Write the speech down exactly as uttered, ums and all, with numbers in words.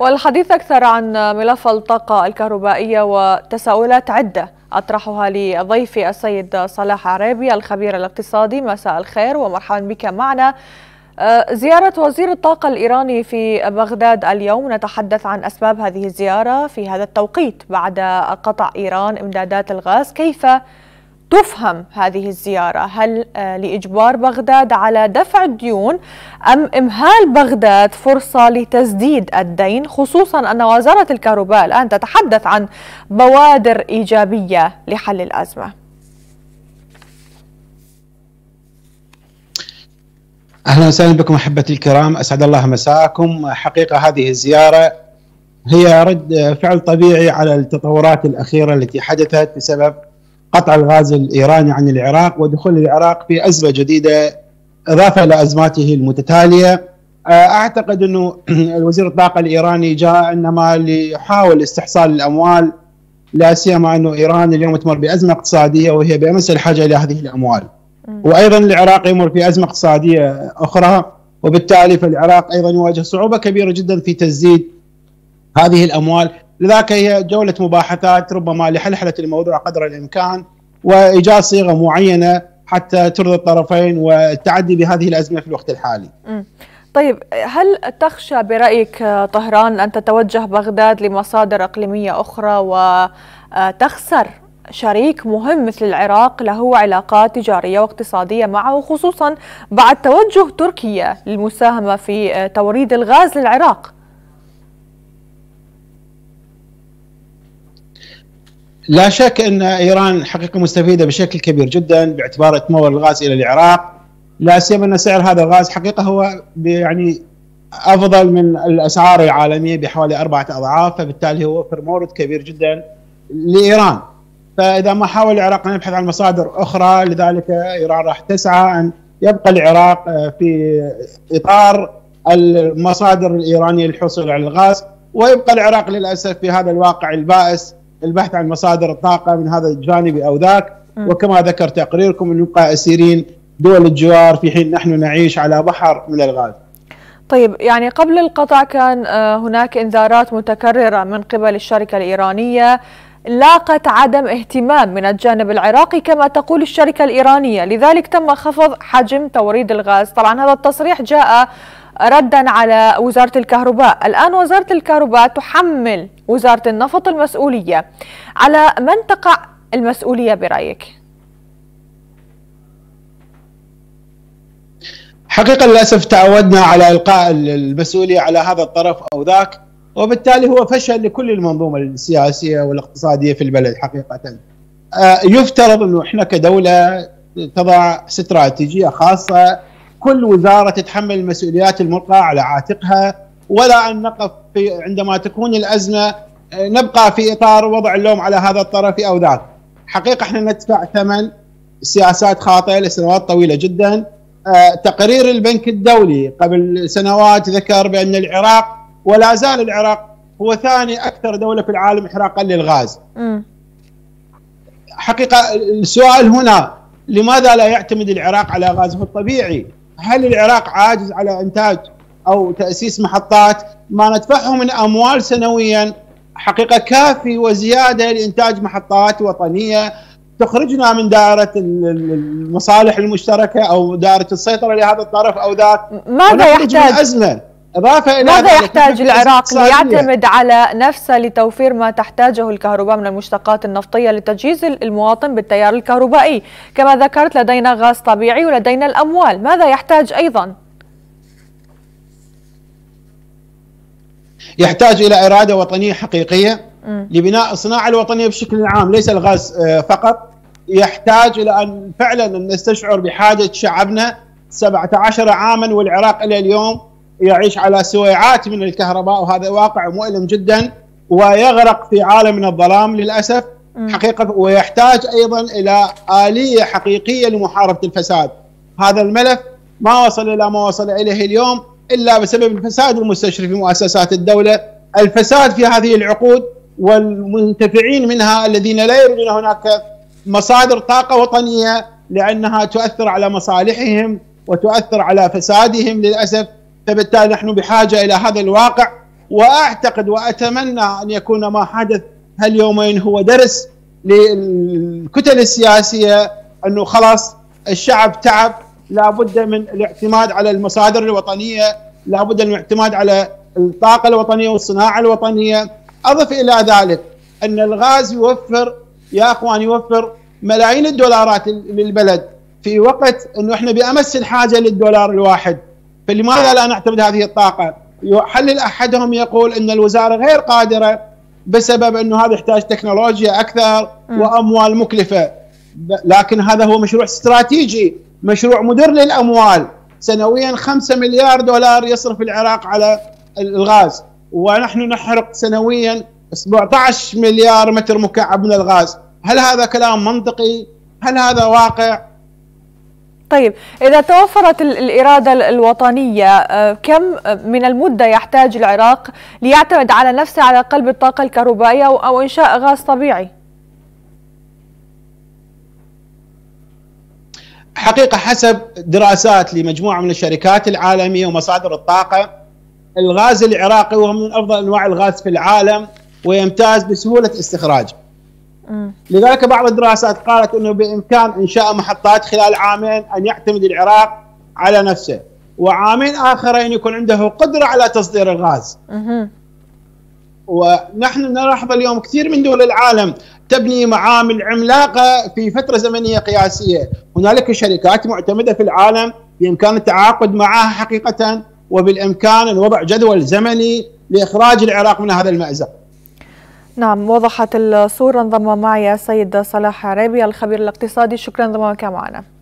والحديث أكثر عن ملف الطاقة الكهربائية وتساؤلات عدة أطرحها لضيفي السيد صلاح عرابي الخبير الاقتصادي. مساء الخير ومرحبا بك معنا. زيارة وزير الطاقة الإيراني في بغداد اليوم، نتحدث عن أسباب هذه الزيارة في هذا التوقيت بعد قطع إيران إمدادات الغاز. كيف تفهم هذه الزيارة؟ هل لإجبار بغداد على دفع الديون أم إمهال بغداد فرصة لتسديد الدين، خصوصا أن وزارة الكهرباء الآن تتحدث عن بوادر إيجابية لحل الأزمة؟ أهلا وسهلا بكم أحبتي الكرام، أسعد الله مساءكم. حقيقة هذه الزيارة هي رد فعل طبيعي على التطورات الأخيرة التي حدثت بسبب قطع الغاز الإيراني عن العراق ودخول العراق في أزمة جديدة إضافة إلى أزماته المتتالية. أعتقد أنه وزير الطاقة الإيراني جاء إنما ليحاول استحصال الأموال، لا سيما أنه إيران اليوم تمر بأزمة اقتصادية وهي بأمس الحاجة إلى هذه الأموال، وأيضا العراق يمر في أزمة اقتصادية أخرى، وبالتالي فالعراق أيضا يواجه صعوبة كبيرة جدا في تسديد هذه الأموال. لذلك هي جولة مباحثات ربما لحلحلة الموضوع قدر الإمكان وإيجاد صيغة معينة حتى ترضي الطرفين والتعدي بهذه الأزمة في الوقت الحالي. طيب، هل تخشى برأيك طهران أن تتوجه بغداد لمصادر إقليمية أخرى وتخسر شريك مهم مثل العراق له علاقات تجارية واقتصادية معه، خصوصا بعد توجه تركيا للمساهمة في توريد الغاز للعراق؟ لا شك أن إيران حقيقة مستفيدة بشكل كبير جدا باعتبار تمول الغاز إلى العراق، لا سيما أن سعر هذا الغاز حقيقة هو يعني أفضل من الأسعار العالمية بحوالي أربعة أضعاف، فبالتالي هو وفر مورد كبير جدا لإيران. فإذا ما حاول العراق أن يبحث عن مصادر أخرى، لذلك إيران راح تسعى أن يبقى العراق في إطار المصادر الإيرانية للحصول على الغاز، ويبقى العراق للأسف في هذا الواقع البائس البحث عن مصادر الطاقة من هذا الجانب أو ذاك، وكما ذكر تقريركم أن نبقى أسيرين دول الجوار في حين نحن نعيش على بحر من الغاز. طيب، يعني قبل القطع كان هناك إنذارات متكررة من قبل الشركة الإيرانية لاقت عدم اهتمام من الجانب العراقي كما تقول الشركة الإيرانية، لذلك تم خفض حجم توريد الغاز. طبعا هذا التصريح جاء ردا على وزارة الكهرباء. الآن وزارة الكهرباء تحمل وزارة النفط المسؤولية. على من تقع المسؤولية برأيك؟ حقيقة للأسف تعودنا على إلقاء المسؤولية على هذا الطرف أو ذاك، وبالتالي هو فشل لكل المنظومة السياسية والاقتصادية في البلد. حقيقة آه يفترض أنه إحنا كدولة تضع استراتيجية خاصة، كل وزارة تتحمل المسؤوليات الملقاة على عاتقها، ولا أن نقف في عندما تكون الأزمة نبقى في إطار وضع اللوم على هذا الطرف أو ذاك. حقيقة احنا ندفع ثمن سياسات خاطئة لسنوات طويلة جدا. آه تقرير البنك الدولي قبل سنوات ذكر بأن العراق، ولا زال العراق هو ثاني أكثر دولة في العالم إحراقا للغاز. م. حقيقة السؤال هنا، لماذا لا يعتمد العراق على غازه الطبيعي؟ هل العراق عاجز على إنتاج أو تأسيس محطات؟ ما ندفعه من أموال سنويا حقيقة كافي وزيادة لإنتاج محطات وطنية تخرجنا من دائرة المصالح المشتركة أو دائرة السيطرة لهذا الطرف أو ذاك. ماذا يحتاج؟ أزمة. إضافة إلى ماذا يحتاج العراق ليعتمد على نفسه لتوفير ما تحتاجه الكهرباء من المشتقات النفطية لتجهيز المواطن بالتيار الكهربائي؟ كما ذكرت لدينا غاز طبيعي ولدينا الأموال، ماذا يحتاج أيضا؟ يحتاج إلى إرادة وطنية حقيقية م. لبناء الصناعة الوطنية بشكل عام، ليس الغاز فقط. يحتاج إلى أن فعلا أن نستشعر بحاجة شعبنا. سبعة عشر عاما والعراق إلى اليوم يعيش على سويعات من الكهرباء، وهذا واقع مؤلم جدا ويغرق في عالم من الظلام للأسف. م. حقيقة ويحتاج أيضا إلى آلية حقيقية لمحاربة الفساد. هذا الملف ما وصل إلى ما وصل إليه اليوم إلا بسبب الفساد المستشري في مؤسسات الدولة، الفساد في هذه العقود، والمنتفعين منها الذين لا يريدون هناك مصادر طاقة وطنية لأنها تؤثر على مصالحهم وتؤثر على فسادهم للأسف. فبالتالي نحن بحاجة إلى هذا الواقع وأعتقد وأتمنى أن يكون ما حدث هاليومين هو درس للكتل السياسية، أنه خلاص الشعب تعب، لابد من الاعتماد على المصادر الوطنية، لابد من الاعتماد على الطاقة الوطنية والصناعة الوطنية. أضف إلى ذلك أن الغاز يوفر يا أخوان يوفر ملايين الدولارات للبلد في وقت أنه إحنا بأمس الحاجة للدولار الواحد، فلماذا لا نعتمد هذه الطاقة؟ يحلل أحدهم يقول أن الوزارة غير قادرة بسبب أنه هذا يحتاج تكنولوجيا أكثر وأموال مكلفة، لكن هذا هو مشروع استراتيجي، مشروع مدر للأموال. سنويا خمسة مليار دولار يصرف العراق على الغاز، ونحن نحرق سنويا سبعة عشر مليار متر مكعب من الغاز. هل هذا كلام منطقي؟ هل هذا واقع؟ طيب، إذا توفرت الإرادة الوطنية، كم من المدة يحتاج العراق ليعتمد على نفسه على قلب الطاقة الكهربائية أو إنشاء غاز طبيعي؟ حقيقة حسب دراسات لمجموعة من الشركات العالمية ومصادر الطاقة، الغاز العراقي وهو من أفضل أنواع الغاز في العالم ويمتاز بسهولة استخراجه. لذلك بعض الدراسات قالت أنه بإمكان إنشاء محطات خلال عامين أن يعتمد العراق على نفسه، وعامين آخرين يكون عنده قدرة على تصدير الغاز. ونحن نلاحظ اليوم كثير من دول العالم تبني معامل عملاقة في فترة زمنية قياسية. هنالك شركات معتمدة في العالم بإمكان التعاقد معها حقيقة، وبالإمكان الوضع جدول زمني لإخراج العراق من هذا المأزق. نعم، وضحت الصورة. انضم معي السيد صلاح عريبي الخبير الاقتصادي، شكرا انضمامك معنا.